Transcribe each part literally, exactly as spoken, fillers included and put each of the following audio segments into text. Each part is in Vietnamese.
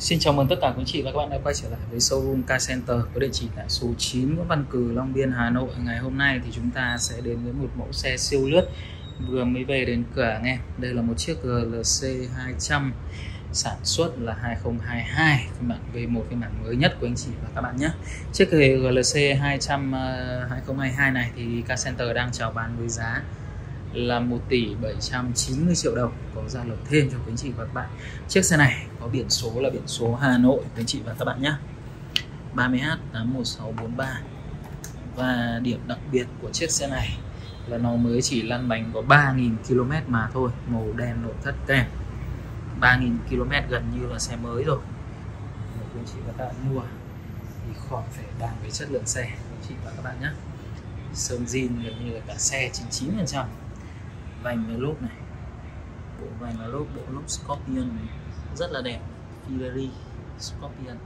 Xin chào mừng tất cả quý anh chị và các bạn đã quay trở lại với showroom Car Center có địa chỉ tại số chín Nguyễn Văn Cừ, Long Biên, Hà Nội. Ngày hôm nay thì chúng ta sẽ đến với một mẫu xe siêu lướt vừa mới về đến cửa anh em. Đây là một chiếc G L C hai trăm sản xuất là hai không hai hai, phiên bản V một, phiên bản mới nhất của anh chị và các bạn nhé. Chiếc G L C hai trăm hai không hai hai này thì Car Center đang chào bán với giá là một tỷ bảy trăm chín mươi triệu đồng, có gia lộc thêm cho quý anh chị và các bạn. Chiếc xe này có biển số là biển số Hà Nội quý anh chị và các bạn nhé, ba mươi H tám một sáu bốn ba. Và điểm đặc biệt của chiếc xe này là nó mới chỉ lăn bánh có ba nghìn ki lô mét mà thôi, màu đen nội thất kèm. Ba nghìn ki lô mét gần như là xe mới rồi. Nếu quý anh chị và các bạn mua thì khỏi phải bàn về chất lượng xe quý anh chị và các bạn nhé. Sơn zin gần như là cả xe chín mươi chín phần trăm. Vành và lốp này, bộ vành và lốp, bộ lốp Scorpion rất là đẹp, Ferrari Scorpion,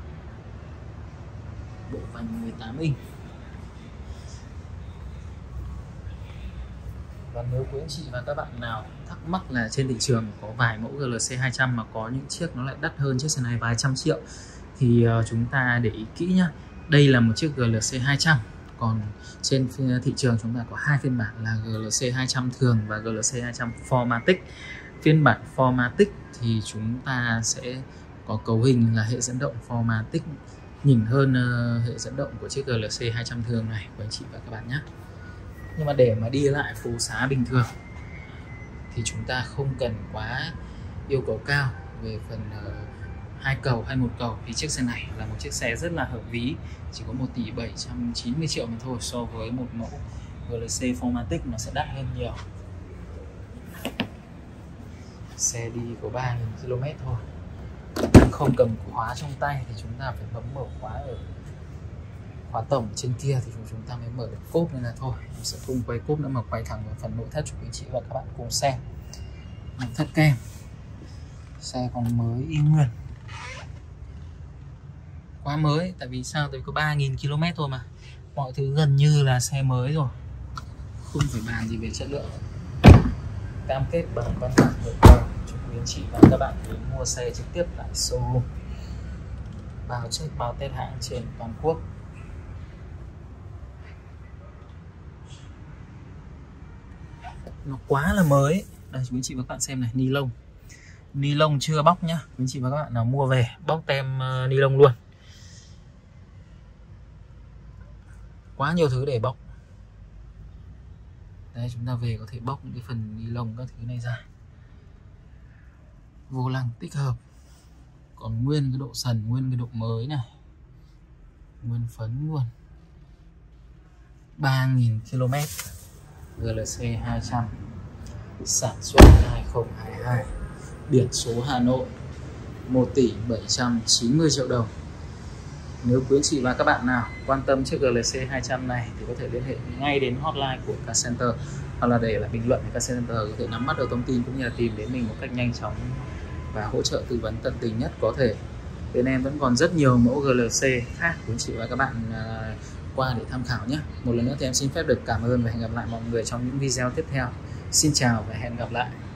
bộ vành mười tám inch. Và nếu quý anh chị và các bạn nào thắc mắc là trên thị trường có vài mẫu G L C hai trăm mà có những chiếc nó lại đắt hơn chiếc xe này vài trăm triệu thì uh, chúng ta để ý kỹ nhá. Đây là một chiếc G L C hai trăm. Còn trên thị trường chúng ta có hai phiên bản là G L C hai trăm thường và G L C hai trăm Formatic. Phiên bản Formatic thì chúng ta sẽ có cấu hình là hệ dẫn động Formatic, nhỉnh hơn uh, hệ dẫn động của chiếc G L C hai trăm thường này của anh chị và các bạn nhé. Nhưng mà để mà đi lại phố xá bình thường thì chúng ta không cần quá yêu cầu cao về phần uh, hai cầu hay một cầu, thì chiếc xe này là một chiếc xe rất là hợp ví, chỉ có một tỷ bảy trăm chín mươi triệu mà thôi. So với một mẫu G L C Formatic nó sẽ đắt hơn nhiều. Xe đi có ba nghìn ki lô mét thôi, không cầm khóa trong tay thì chúng ta phải bấm mở khóa ở khóa tổng trên kia thì chúng ta mới mở được cốp, nên là thôi mình sẽ không quay cốp nữa mà quay thẳng vào phần nội thất cho quý chị và các bạn cùng xem. Nội thất kem, xe còn mới y nguyên, quá mới. Tại vì sao? Tại vì có ba nghìn ki lô mét thôi mà, mọi thứ gần như là xe mới rồi, không phải bàn gì về chất lượng. Cam kết bằng văn bản hợp đồng cho quý anh chị và các bạn đến mua xe trực tiếp tại showroom, bao check bao test hãng trên toàn quốc. Nó quá là mới. Đây quý anh chị và các bạn xem này, ni lông ni lông chưa bóc nhá. Quý anh chị và các bạn nào mua về bóc tem uh, ni lông luôn. Quá nhiều thứ để bóc. Đây, chúng ta về có thể bóc những cái phần ni lông các thứ này ra. Vô lăng tích hợp, còn nguyên cái độ sần, nguyên cái độ mới này, nguyên phấn luôn. Ba nghìn ki lô mét, G L C hai trăm sản xuất hai không hai hai, biển số Hà Nội, một tỷ bảy trăm chín mươi triệu đồng. Nếu quý anh chị và các bạn nào quan tâm chiếc G L C hai trăm này thì có thể liên hệ ngay đến hotline của Car Center, hoặc là để lại bình luận để Car Center có thể nắm bắt được thông tin cũng như là tìm đến mình một cách nhanh chóng và hỗ trợ tư vấn tận tình nhất có thể. Bên em vẫn còn rất nhiều mẫu G L C khác quý anh chị và các bạn uh, qua để tham khảo nhé. Một lần nữa thì em xin phép được cảm ơn và hẹn gặp lại mọi người trong những video tiếp theo. Xin chào và hẹn gặp lại.